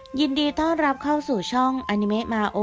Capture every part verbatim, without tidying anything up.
ยินดีต้อนรับเข้าสู่ช่องอนิเมะมาโอ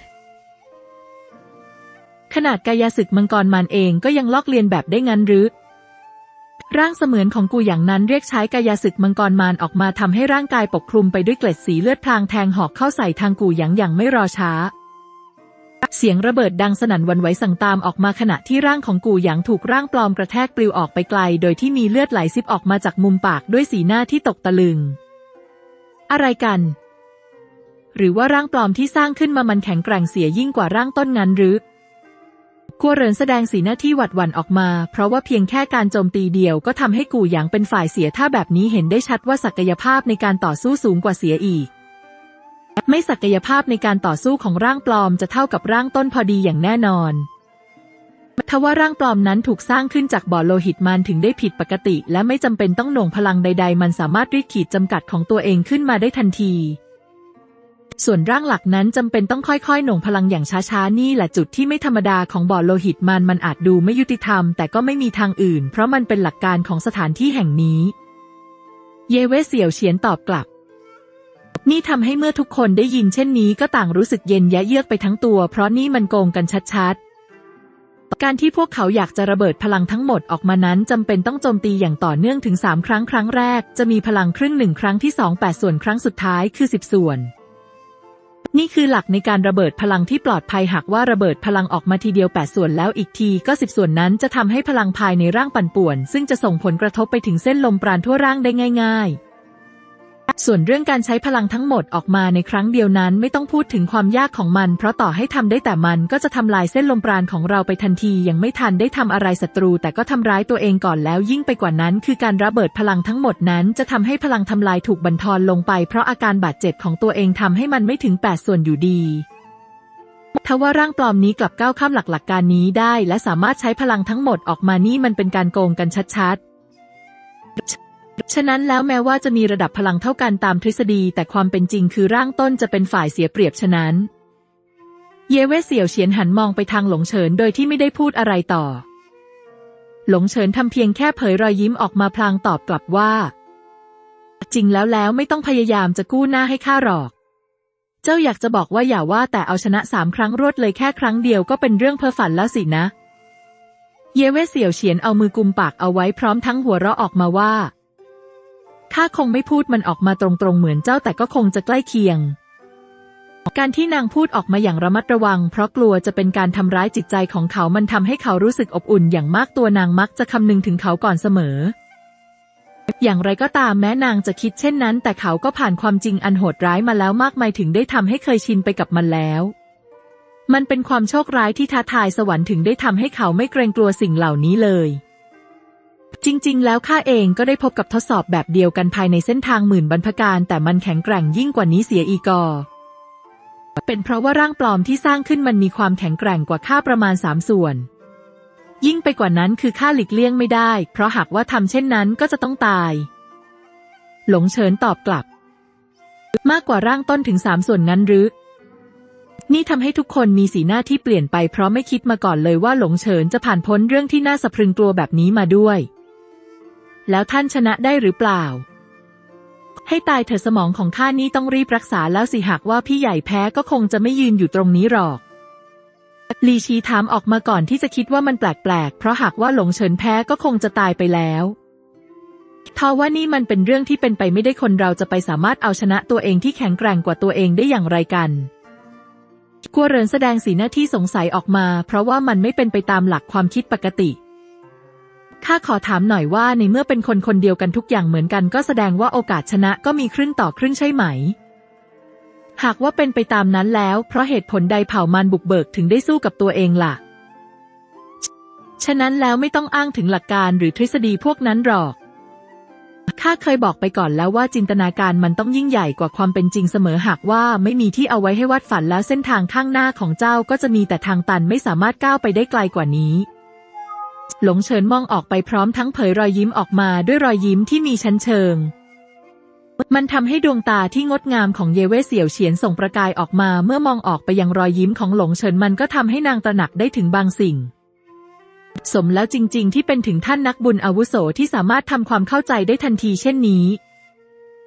ขนาดกายาศึกมังกรมารเองก็ยังลอกเลียนแบบได้งั้นหรือร่างเสมือนของกูอย่างนั้นเรียกใช้กายาศึกมังกรมารออกมาทำให้ร่างกายปกคลุมไปด้วยเกล็ดสีเลือดพลางแทงหอกเข้าใส่ทางกูหยางอย่างไม่รอช้าเสียงระเบิดดังสนั่นหวั่นไหวสั่งตามออกมาขณะที่ร่างของกูหยางถูกร่างปลอมกระแทกปลิวออกไปไกลโดยที่มีเลือดไหลซิบออกมาจากมุมปากด้วยสีหน้าที่ตกตะลึงอะไรกันหรือว่าร่างปลอมที่สร้างขึ้นมามันแข็งแกร่งเสียยิ่งกว่าร่างต้นงั้นหรือกัวเหรินแสดงสีหน้าที่หวาดหวั่นออกมาเพราะว่าเพียงแค่การโจมตีเดียวก็ทำให้กูหยางเป็นฝ่ายเสียถ้าแบบนี้เห็นได้ชัดว่าศักยภาพในการต่อสู้สูงกว่าเสียอีกไม่ศักยภาพในการต่อสู้ของร่างปลอมจะเท่ากับร่างต้นพอดีอย่างแน่นอนทว่าร่างปลอมนั้นถูกสร้างขึ้นจากบ่อโลหิตมันถึงได้ผิดปกติและไม่จำเป็นต้องหน่วงพลังใดๆมันสามารถรีดขีดจำกัดของตัวเองขึ้นมาได้ทันทีส่วนร่างหลักนั้นจำเป็นต้องค่อยๆหน่วงพลังอย่างช้าๆนี่แหละจุดที่ไม่ธรรมดาของบ่อโลหิตมันมันอาจดูไม่ยุติธรรมแต่ก็ไม่มีทางอื่นเพราะมันเป็นหลักการของสถานที่แห่งนี้เยเว่เสี่ยวเฉียนตอบกลับนี่ทำให้เมื่อทุกคนได้ยินเช่นนี้ก็ต่างรู้สึกเย็นยะเยือกไปทั้งตัวเพราะนี่มันโกงกันชัดๆการที่พวกเขาอยากจะระเบิดพลังทั้งหมดออกมานั้นจำเป็นต้องโจมตีอย่างต่อเนื่องถึงสามครั้งครั้งแรกจะมีพลังครึ่งหนึ่งครั้งที่สองแปดส่วนครั้งสุดท้ายคือสิบส่วนนี่คือหลักในการระเบิดพลังที่ปลอดภัยหากว่าระเบิดพลังออกมาทีเดียวแปดส่วนแล้วอีกทีก็สิบส่วนนั้นจะทำให้พลังภายในร่างปั่นป่วนซึ่งจะส่งผลกระทบไปถึงเส้นลมปราณทั่วร่างได้ง่ายๆส่วนเรื่องการใช้พลังทั้งหมดออกมาในครั้งเดียวนั้นไม่ต้องพูดถึงความยากของมันเพราะต่อให้ทำได้แต่มันก็จะทำลายเส้นลมปราณของเราไปทันทียังไม่ทันได้ทำอะไรศัตรูแต่ก็ทำร้ายตัวเองก่อนแล้วยิ่งไปกว่านั้นคือการระเบิดพลังทั้งหมดนั้นจะทำให้พลังทำลายถูกบั่นทอนลงไปเพราะอาการบาดเจ็บของตัวเองทำให้มันไม่ถึงแปดส่วนอยู่ดีทว่าร่างปลอมนี้กลับก้าวข้ามหลักหลักการนี้ได้และสามารถใช้พลังทั้งหมดออกมานี่มันเป็นการโกงกันชัดๆฉะนั้นแล้วแม้ว่าจะมีระดับพลังเท่ากันตามทฤษฎีแต่ความเป็นจริงคือร่างต้นจะเป็นฝ่ายเสียเปรียบฉะนั้นเยเว่เสี่ยวเฉียนหันมองไปทางหลงเฉินโดยที่ไม่ได้พูดอะไรต่อหลงเฉินทำเพียงแค่เผยรอยยิ้มออกมาพลางตอบกลับว่าจริงแล้วแล้วไม่ต้องพยายามจะกู้หน้าให้ข้าหรอกเจ้าอยากจะบอกว่าอย่าว่าแต่เอาชนะสามครั้งรวดเลยแค่ครั้งเดียวก็เป็นเรื่องเพ้อฝันแล้วสินะเยเว่เสี่ยวเฉียนเอามือกุมปากเอาไว้พร้อมทั้งหัวเราะออกมาว่าข้าคงไม่พูดมันออกมาตรงๆเหมือนเจ้าแต่ก็คงจะใกล้เคียงการที่นางพูดออกมาอย่างระมัดระวังเพราะกลัวจะเป็นการทำร้ายจิตใจของเขามันทำให้เขารู้สึกอบอุ่นอย่างมากตัวนางมักจะคำนึงถึงเขาก่อนเสมออย่างไรก็ตามแม้นางจะคิดเช่นนั้นแต่เขาก็ผ่านความจริงอันโหดร้ายมาแล้วมากมายถึงได้ทำให้เคยชินไปกับมันแล้วมันเป็นความโชคร้ายที่ท้าทายสวรรค์ถึงได้ทำให้เขาไม่เกรงกลัวสิ่งเหล่านี้เลยจริงๆแล้วข้าเองก็ได้พบกับทดสอบแบบเดียวกันภายในเส้นทางหมื่นบรรพการแต่มันแข็งแกร่งยิ่งกว่านี้เสียอีกอเป็นเพราะว่าร่างปลอมที่สร้างขึ้นมันมีความแข็งแกร่งกว่าข้าประมาณสามส่วนยิ่งไปกว่านั้นคือข้าหลีกเลี่ยงไม่ได้เพราะหากว่าทำเช่นนั้นก็จะต้องตายหลงเฉินตอบกลับมากกว่าร่างต้นถึงสามส่วนงั้นหรือนี่ทำให้ทุกคนมีสีหน้าที่เปลี่ยนไปเพราะไม่คิดมาก่อนเลยว่าหลงเฉินจะผ่านพ้นเรื่องที่น่าสะพรึงกลัวแบบนี้มาด้วยแล้วท่านชนะได้หรือเปล่าให้ตายเถอะสมองของข้านี่ต้องรีบรักษาแล้วสิหากว่าพี่ใหญ่แพ้ก็คงจะไม่ยืนอยู่ตรงนี้หรอกลีชีถามออกมาก่อนที่จะคิดว่ามันแปลกๆเพราะหากว่าหลงเฉินแพ้ก็คงจะตายไปแล้วทว่านี่มันเป็นเรื่องที่เป็นไปไม่ได้คนเราจะไปสามารถเอาชนะตัวเองที่แข็งแกร่งกว่าตัวเองได้อย่างไรกันกัวเหรินแสดงสีหน้าที่สงสัยออกมาเพราะว่ามันไม่เป็นไปตามหลักความคิดปกติข้าขอถามหน่อยว่าในเมื่อเป็นคนคนเดียวกันทุกอย่างเหมือนกันก็แสดงว่าโอกาสชนะก็มีครึ่งต่อครึ่งใช่ไหมหากว่าเป็นไปตามนั้นแล้วเพราะเหตุผลใดเผ่ามารบุกเบิกถึงได้สู้กับตัวเองล่ะฉะนั้นแล้วไม่ต้องอ้างถึงหลักการหรือทฤษฎีพวกนั้นหรอกข้าเคยบอกไปก่อนแล้วว่าจินตนาการมันต้องยิ่งใหญ่กว่าความเป็นจริงเสมอหากว่าไม่มีที่เอาไว้ให้วาดฝันแล้วเส้นทางข้างหน้าของเจ้าก็จะมีแต่ทางตันไม่สามารถก้าวไปได้ไกลกว่านี้หลงเฉินมองออกไปพร้อมทั้งเผยรอยยิ้มออกมาด้วยรอยยิ้มที่มีชั้นเชิงมันทำให้ดวงตาที่งดงามของเยเว่เสี่ยวเฉียนส่งประกายออกมาเมื่อมองออกไปยังรอยยิ้มของหลงเฉินมันก็ทำให้นางตระหนักได้ถึงบางสิ่งสมแล้วจริงๆที่เป็นถึงท่านนักบุญอาวุโสที่สามารถทำความเข้าใจได้ทันทีเช่นนี้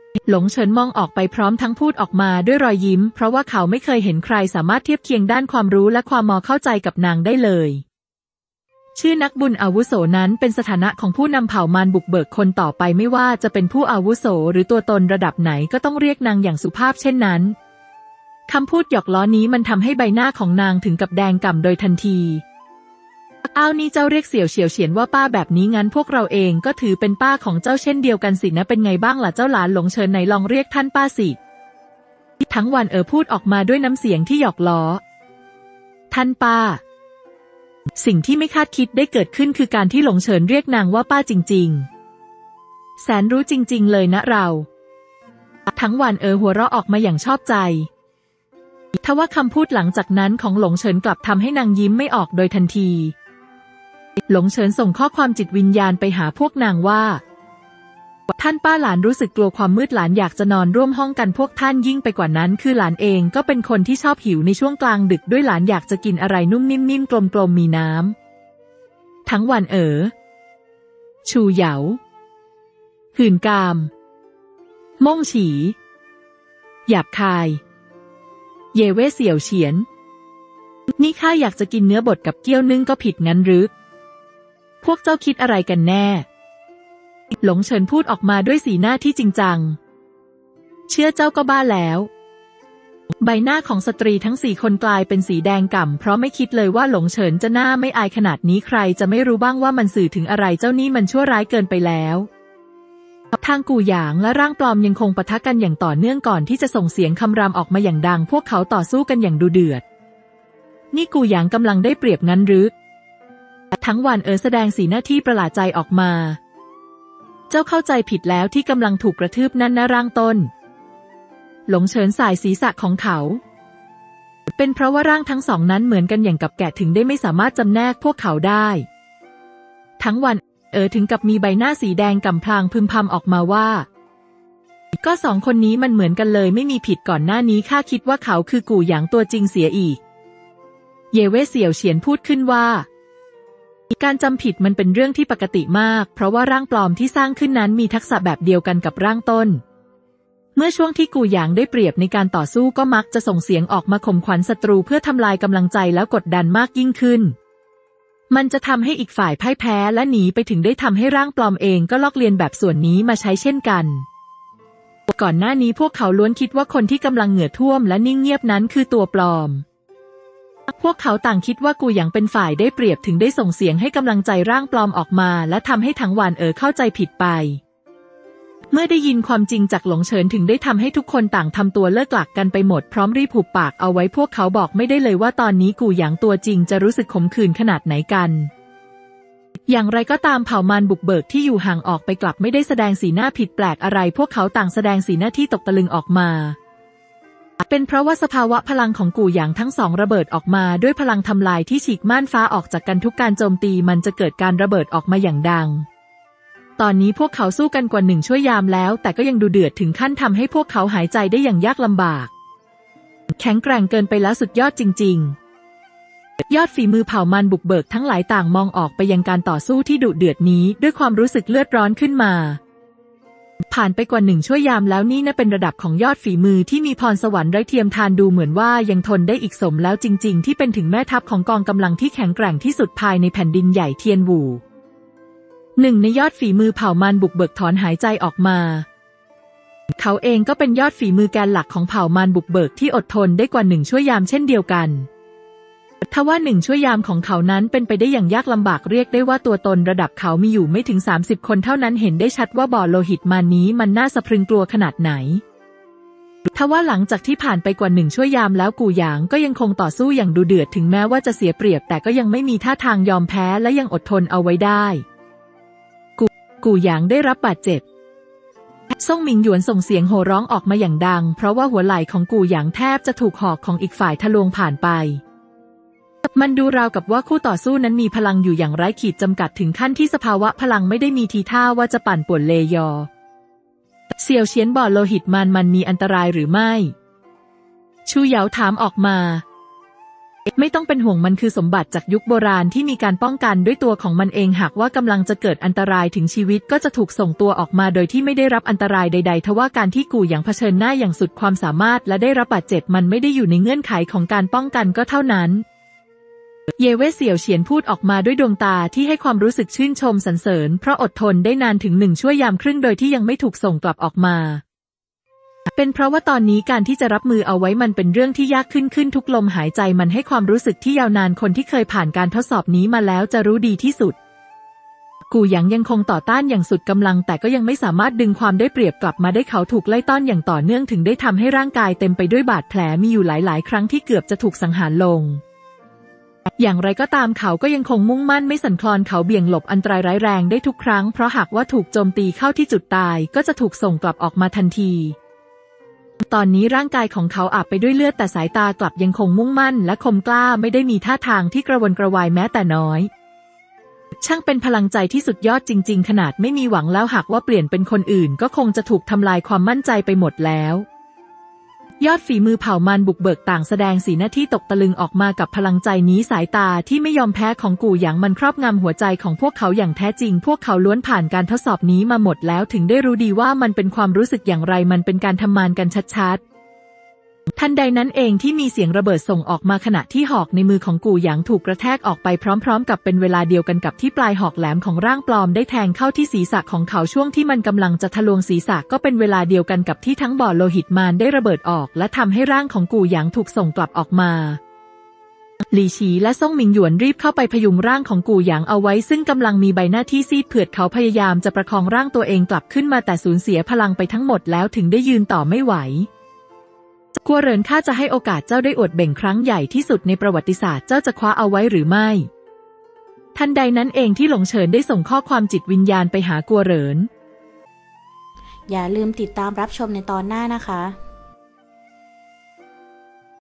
หลงเฉินมองออกไปพร้อมทั้งพูดออกมาด้วยรอยยิ้มเพราะว่าเขาไม่เคยเห็นใครสามารถเทียบเคียงด้านความรู้และความมอเข้าใจกับนางได้เลยชื่อนักบุญอาวุโสนั้นเป็นสถานะของผู้นำเผ่ามารบุกเบิกคนต่อไปไม่ว่าจะเป็นผู้อาวุโสหรือตัวตนระดับไหนก็ต้องเรียกนางอย่างสุภาพเช่นนั้นคำพูดหยอกล้อนี้มันทำให้ใบหน้าของนางถึงกับแดงก่ำโดยทันทีอ้าวนี่เจ้าเรียกเสี่ยวเฉียวเฉียนว่าป้าแบบนี้งั้นพวกเราเองก็ถือเป็นป้าของเจ้าเช่นเดียวกันสินะเป็นไงบ้างล่ะเจ้าหลานหลงเชิญไหนลองเรียกท่านป้าสิทั้งวันเอ๋อพูดออกมาด้วยน้ำเสียงที่หยอกล้อท่านป้าสิ่งที่ไม่คาดคิดได้เกิดขึ้นคือการที่หลงเฉินเรียกนางว่าป้าจริงๆแสนรู้จริงๆเลยนะเราทั้งวันเอ๋อหัวเราะออกมาอย่างชอบใจทว่าคำพูดหลังจากนั้นของหลงเฉินกลับทำให้นางยิ้มไม่ออกโดยทันทีหลงเฉินส่งข้อความจิตวิญญาณไปหาพวกนางว่าท่านป้าหลานรู้สึกกลัวความมืดหลานอยากจะนอนร่วมห้องกันพวกท่านยิ่งไปกว่านั้นคือหลานเองก็เป็นคนที่ชอบหิวในช่วงกลางดึกด้วยหลานอยากจะกินอะไรนุ่มนิ่มๆกลมๆมีน้ำทั้งวันเอ๋อชูเหยาหื่นกามม่งฉีหยาบคายเย่เว่เสี่ยวเฉียนนี่ข้าอยากจะกินเนื้อบดกับเกี๊ยวนึ่งก็ผิดงั้นหรือพวกเจ้าคิดอะไรกันแน่หลงเฉินพูดออกมาด้วยสีหน้าที่จริงจังเชื่อเจ้าก็บ้าแล้วใบหน้าของสตรีทั้งสี่คนกลายเป็นสีแดงก่ำเพราะไม่คิดเลยว่าหลงเฉินจะหน้าไม่อายขนาดนี้ใครจะไม่รู้บ้างว่ามันสื่อถึงอะไรเจ้านี่มันชั่วร้ายเกินไปแล้วทางกู่หยางและร่างปลอมยังคงปะทะกันอย่างต่อเนื่องก่อนที่จะส่งเสียงคำรามออกมาอย่างดังพวกเขาต่อสู้กันอย่างดุเดือดนี่กู่หยางกำลังได้เปรียบงั้นหรือทั้งวันเอ๋อแสดงสีหน้าที่ประหลาดใจออกมาเจ้าเข้าใจผิดแล้วที่กำลังถูกกระทืบนั่นนะร่างต้นหลงเฉินสายศีรษะของเขาเป็นเพราะว่าร่างทั้งสองนั้นเหมือนกันอย่างกับแกะถึงได้ไม่สามารถจำแนกพวกเขาได้ทั้งวันเอ๋อถึงกับมีใบหน้าสีแดงก่ำพลางพึมพำออกมาว่าก็สองคนนี้มันเหมือนกันเลยไม่มีผิดก่อนหน้านี้ข้าคิดว่าเขาคือกู่หยางตัวจริงเสียอีกเย่เว่เสี่ยวเฉียนพูดขึ้นว่าการจำผิดมันเป็นเรื่องที่ปกติมากเพราะว่าร่างปลอมที่สร้างขึ้นนั้นมีทักษะแบบเดียวกันกับร่างต้นเมื่อช่วงที่กู่หยางได้เปรียบในการต่อสู้ก็มักจะส่งเสียงออกมาข่มขวัญศัตรูเพื่อทำลายกำลังใจแล้วกดดันมากยิ่งขึ้นมันจะทำให้อีกฝ่ายพ่ายแพ้และหนีไปถึงได้ทำให้ร่างปลอมเองก็ลอกเลียนแบบส่วนนี้มาใช้เช่นกันก่อนหน้านี้พวกเขาล้วนคิดว่าคนที่กำลังเหงื่อท่วมและนิ่งเงียบนั้นคือตัวปลอมพวกเขาต่างคิดว่ากูหยางเป็นฝ่ายได้เปรียบถึงได้ส่งเสียงให้กำลังใจร่างปลอมออกมาและทำให้ทั้งวันเอ๋อเข้าใจผิดไปเมื่อได้ยินความจริงจากหลงเฉินถึงได้ทำให้ทุกคนต่างทำตัวเลิกหลักกันไปหมดพร้อมรีบหุบปากเอาไว้พวกเขาบอกไม่ได้เลยว่าตอนนี้กูหยางตัวจริงจะรู้สึกขมขื่นขนาดไหนกันอย่างไรก็ตามเผ่ามารบุกเบิกที่อยู่ห่างออกไปกลับไม่ได้แสดงสีหน้าผิดแปลกอะไรพวกเขาต่างแสดงสีหน้าที่ตกตะลึงออกมาเป็นเพราะว่าสภาวะพลังของกู่หยางทั้งสองระเบิดออกมาด้วยพลังทำลายที่ฉีกม่านฟ้าออกจากกันทุกการโจมตีมันจะเกิดการระเบิดออกมาอย่างดังตอนนี้พวกเขาสู้กันกว่าหนึ่งชั่วยามแล้วแต่ก็ยังดูเดือดถึงขั้นทำให้พวกเขาหายใจได้อย่างยากลำบากแข็งแกร่งเกินไปแล้วสุดยอดจริงๆยอดฝีมือเผ่ามารบุกเบิกทั้งหลายต่างมองออกไปยังการต่อสู้ที่ดุเดือดนี้ด้วยความรู้สึกเลือดร้อนขึ้นมาผ่านไปกว่าหนึ่งชั่วยามแล้วนี่น่าเป็นระดับของยอดฝีมือที่มีพรสวรรค์ไร้เทียมทานดูเหมือนว่ายังทนได้อีกสมแล้วจริงๆที่เป็นถึงแม่ทัพของกองกำลังที่แข็งแกร่งที่สุดภายในแผ่นดินใหญ่เทียนหูหนึ่งในยอดฝีมือเผ่ามารบุกเบิกถอนหายใจออกมาเขาเองก็เป็นยอดฝีมือแกนหลักของเผ่ามารบุกเบิกที่อดทนได้กว่าหนึ่งชั่วยามเช่นเดียวกันทว่าหนึ่งชั่วยามของเขานั้นเป็นไปได้อย่างยากลำบากเรียกได้ว่าตัวตนระดับเขามีอยู่ไม่ถึงสามสิบคนเท่านั้นเห็นได้ชัดว่าบ่อโลหิตมารนี้มันน่าสะพรึงกลัวขนาดไหนทว่าหลังจากที่ผ่านไปกว่าหนึ่งชั่วยามแล้วกู่หยางก็ยังคงต่อสู้อย่างดุเดือดถึงแม้ว่าจะเสียเปรียบแต่ก็ยังไม่มีท่าทางยอมแพ้และยังอดทนเอาไว้ได้กูกู่หยางได้รับบาดเจ็บซ่งหมิงหยวนส่งเสียงโห่ร้องออกมาอย่างดังเพราะว่าหัวไหล่ของกู่หยางแทบจะถูกหอกของอีกฝ่ายทะลวงผ่านไปมันดูราวกับว่าคู่ต่อสู้นั้นมีพลังอยู่อย่างไร้ขีดจำกัดถึงขั้นที่สภาวะพลังไม่ได้มีทีท่าว่าจะปั่นป่วนเลยอเสี่ยวเฉียนบ่อโลหิตมันมันมีอันตรายหรือไม่ชูเหยาถามออกมาไม่ต้องเป็นห่วงมันคือสมบัติจากยุคโบราณที่มีการป้องกันด้วยตัวของมันเองหากว่ากำลังจะเกิดอันตรายถึงชีวิตก็จะถูกส่งตัวออกมาโดยที่ไม่ได้รับอันตรายใดๆทว่าการที่กู่หยางเผชิญหน้าอย่างสุดความสามารถและได้รับบาดเจ็บมันไม่ได้อยู่ในเงื่อนไขของการป้องกันก็เท่านั้นเย่เว่ยเสี่ยวเฉียนพูดออกมาด้วยดวงตาที่ให้ความรู้สึกชื่นชมสรรเสริญเพราะอดทนได้นานถึงหนึ่งชั่วยามครึ่งโดยที่ยังไม่ถูกส่งกลับออกมาเป็นเพราะว่าตอนนี้การที่จะรับมือเอาไว้มันเป็นเรื่องที่ยากขึ้นขึ้นทุกลมหายใจมันให้ความรู้สึกที่ยาวนานคนที่เคยผ่านการทดสอบนี้มาแล้วจะรู้ดีที่สุดกู่หยางยังคงต่อต้านอย่างสุดกำลังแต่ก็ยังไม่สามารถดึงความได้เปรียบกลับมาได้เขาถูกไล่ต้อนอย่างต่อเนื่องถึงได้ทำให้ร่างกายเต็มไปด้วยบาดแผลมีอยู่หลายๆครั้งที่เกือบจะถูกสังหารลงอย่างไรก็ตามเขาก็ยังคงมุ่งมั่นไม่สั่นคลอนเขาเบี่ยงหลบอันตรายร้ายแรงได้ทุกครั้งเพราะหากว่าถูกโจมตีเข้าที่จุดตายก็จะถูกส่งกลับออกมาทันทีตอนนี้ร่างกายของเขาอาบไปด้วยเลือดแต่สายตากลับยังคงมุ่งมั่นและคมกล้าไม่ได้มีท่าทางที่กระวนกระวายแม้แต่น้อยช่างเป็นพลังใจที่สุดยอดจริงๆขนาดไม่มีหวังแล้วหากว่าเปลี่ยนเป็นคนอื่นก็คงจะถูกทำลายความมั่นใจไปหมดแล้วยอดฝีมือเผ่ามันบุกเบิกต่างแสดงสีหน้าที่ตกตะลึงออกมากับพลังใจนี้สายตาที่ไม่ยอมแพ้ของกู่หยางมันครอบงำหัวใจของพวกเขาอย่างแท้จริงพวกเขาล้วนผ่านการทดสอบนี้มาหมดแล้วถึงได้รู้ดีว่ามันเป็นความรู้สึกอย่างไรมันเป็นการทำมานกันชัดๆทันใดนั้นเองที่มีเสียงระเบิดส่งออกมาขณะที่หอกในมือของกู่หยางถูกกระแทกออกไปพร้อมๆกับเป็นเวลาเดียวกันกับที่ปลายหอกแหลมของร่างปลอมได้แทงเข้าที่ศีรษะของเขาช่วงที่มันกำลังจะทะลวงศีรษะก็เป็นเวลาเดียวกันกับที่ทั้งบ่อโลหิตมารได้ระเบิดออกและทำให้ร่างของกู่หยางถูกส่งกลับออกมาหลี่ฉีและซ่งหมิงหยวนรีบเข้าไปพยุงร่างของกู่หยางเอาไว้ซึ่งกำลังมีใบหน้าที่ซีดเผือดเขาพยายามจะประคองร่างตัวเองกลับขึ้นมาแต่สูญเสียพลังไปทั้งหมดแล้วถึงได้ยืนต่อไม่ไหวกัวเหรินข้าจะให้โอกาสเจ้าได้อวดเบ่งครั้งใหญ่ที่สุดในประวัติศาสตร์เจ้าจะคว้าเอาไว้หรือไม่ทันใดนั้นเองที่หลงเฉินได้ส่งข้อความจิตวิญญาณไปหากัวเหรินอย่าลืมติดตามรับชมในตอนหน้านะคะ